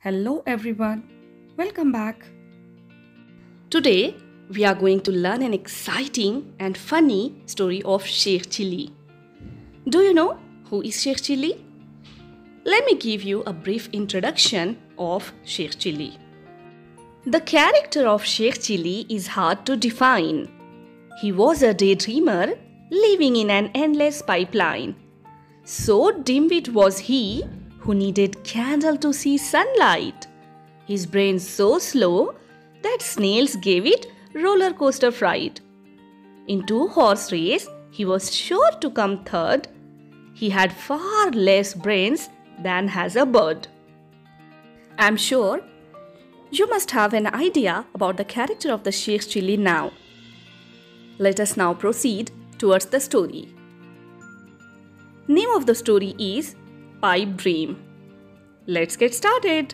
Hello everyone, welcome back. Today, we are going to learn an exciting and funny story of Sheikh Chilli. Do you know who is Sheikh Chilli? Let me give you a brief introduction of Sheikh Chilli. The character of Sheikh Chilli is hard to define. He was a daydreamer living in an endless pipeline. So dim-witted was he who needed candle to see sunlight. His brain so slow that snails gave it roller coaster fright. In two-horse race, he was sure to come third. He had far less brains than has a bird. I'm sure you must have an idea about the character of the Sheikh Chilli now. Let us now proceed towards the story. Name of the story is Pipe Dream. Let's get started.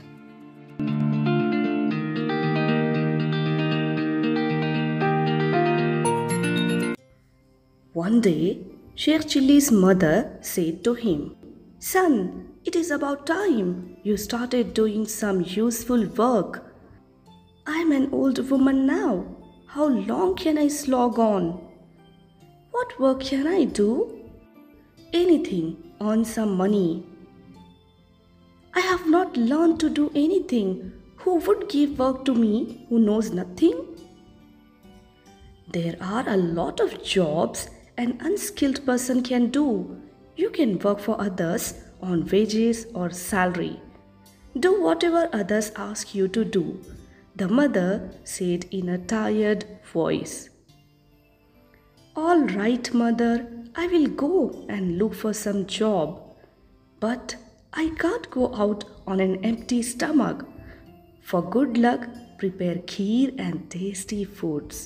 One day, Sheikh Chilli's mother said to him, "Son, it is about time you started doing some useful work. I'm an old woman now. How long can I slog on? What work can I do? Anything, earn some money. I have not learned to do anything. Who would give work to me who knows nothing? There are a lot of jobs an unskilled person can do. You can work for others on wages or salary. Do whatever others ask you to do," the mother said in a tired voice. "All right, mother, I will go and look for some job. But I can't go out on an empty stomach. For good luck, prepare kheer and tasty foods."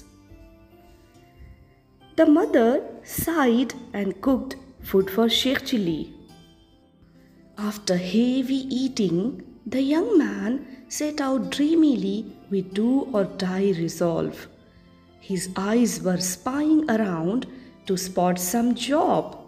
The mother sighed and cooked food for Sheikh Chilli. After heavy eating, the young man set out dreamily with do-or-die resolve. His eyes were spying around to spot some job.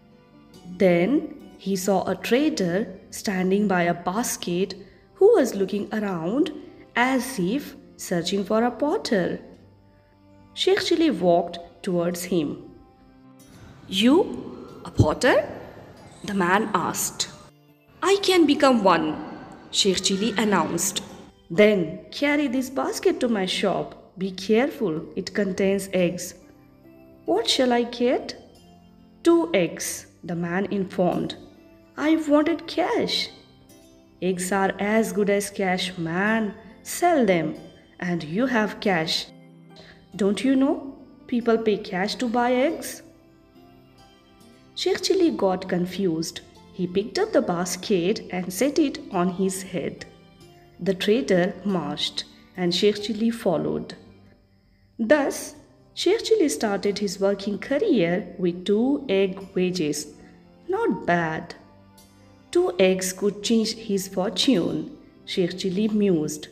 Then he saw a trader standing by a basket who was looking around as if searching for a potter. Sheikh Chilli walked towards him. "You, a potter?" the man asked. "I can become one," Sheikh Chilli announced. "Then carry this basket to my shop. Be careful, it contains eggs." "What shall I get?" "2 eggs," the man informed. "I wanted cash." "Eggs are as good as cash, man. Sell them, and you have cash. Don't you know? People pay cash to buy eggs." Sheikh Chilli got confused. He picked up the basket and set it on his head. The trader marched, and Sheikh Chilli followed. Thus, Sheikh Chilli started his working career with 2 egg wages. Not bad. 2 eggs could change his fortune, Sheikh Chilli mused.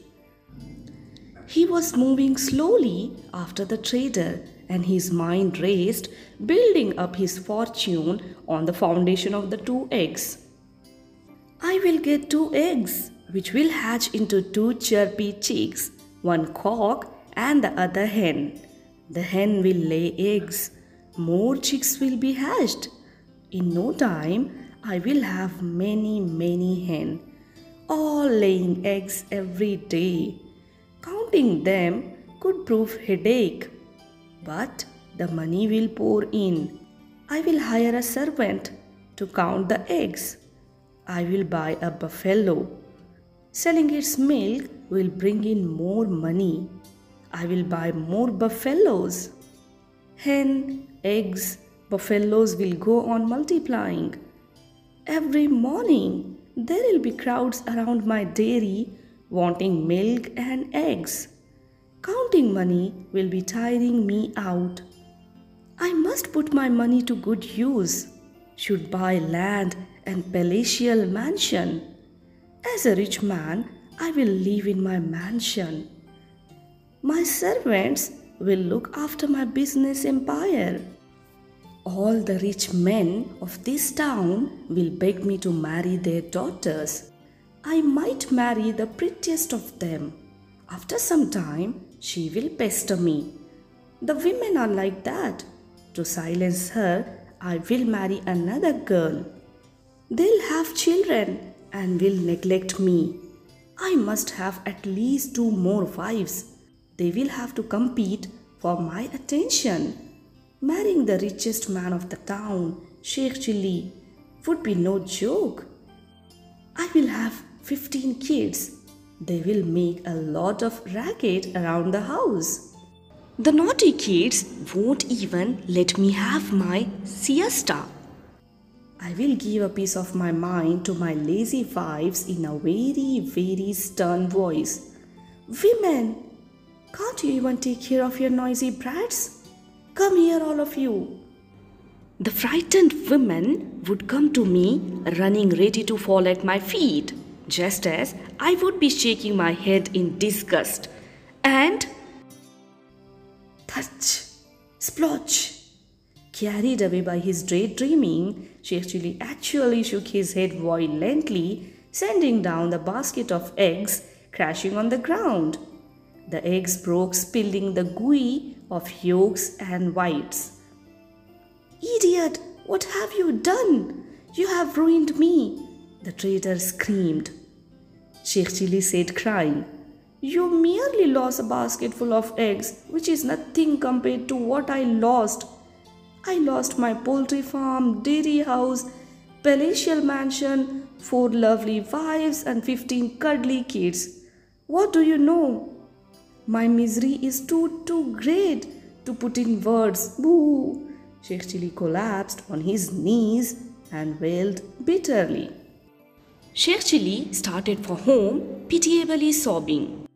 He was moving slowly after the trader, and his mind raced, building up his fortune on the foundation of the 2 eggs. "I will get 2 eggs, which will hatch into 2 chirpy chicks, one cock and the other hen. The hen will lay eggs. More chicks will be hatched. In no time, I will have many hen, all laying eggs every day. Counting them could prove headache. But the money will pour in. I will hire a servant to count the eggs. I will buy a buffalo. Selling its milk will bring in more money. I will buy more buffaloes. Hen, eggs, buffaloes will go on multiplying. Every morning there will be crowds around my dairy wanting milk and eggs. Counting money will be tiring me out. I must put my money to good use. Should buy land and palatial mansion. As a rich man, I will live in my mansion. My servants will look after my business empire. All the rich men of this town will beg me to marry their daughters. I might marry the prettiest of them. After some time, she will pester me. The women are like that. To silence her, I will marry another girl. They'll have children and will neglect me. I must have at least 2 more wives. They will have to compete for my attention. Marrying the richest man of the town, Sheikh Chilli, would be no joke. I will have 15 kids. They will make a lot of racket around the house. The naughty kids won't even let me have my siesta. I will give a piece of my mind to my lazy wives in a very, very stern voice. Women, can't you even take care of your noisy brats? Come here, all of you. The frightened women would come to me, running ready to fall at my feet, just as I would be shaking my head in disgust. And touch, splotch. Carried away by his daydreaming, Sheikh Chilli actually shook his head violently, sending down the basket of eggs crashing on the ground. The eggs broke, spilling the gooey of yolks and whites. Idiot, what have you done? You have ruined me, the traitor screamed. Sheikh Chilli said, crying, You merely lost a basket full of eggs, which is nothing compared to what I lost. I lost my poultry farm, dairy house, palatial mansion, 4 lovely wives and 15 cuddly kids. What do you know? My misery is too great to put in words. Boo! Sheikh Chilli collapsed on his knees and wailed bitterly. Sheikh Chilli started for home, pitiably sobbing.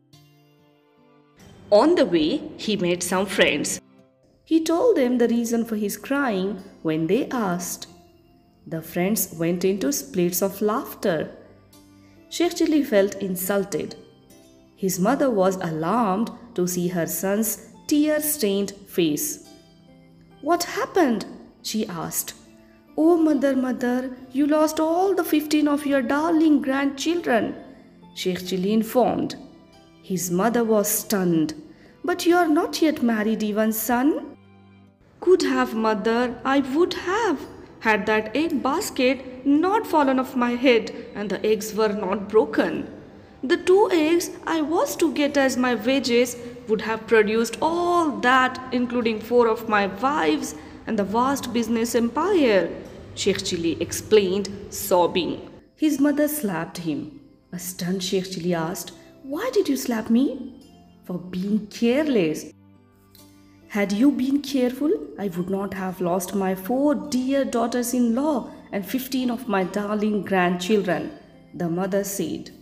On the way, he met some friends. He told them the reason for his crying when they asked. The friends went into splits of laughter. Sheikh Chilli felt insulted. His mother was alarmed to see her son's tear-stained face. What happened? She asked. Oh, mother, you lost all the 15 of your darling grandchildren, Sheikh Chilli informed. His mother was stunned. But you are not yet married even, son. Could have, mother, I would have, had that egg basket not fallen off my head and the eggs were not broken. The 2 eggs I was to get as my wages would have produced all that, including 4 of my wives and the vast business empire, Sheikh Chilli explained, sobbing. His mother slapped him. A stunned Sheikh Chilli asked, Why did you slap me? For being careless. Had you been careful, I would not have lost my 4 dear daughters-in-law and 15 of my darling grandchildren, the mother said.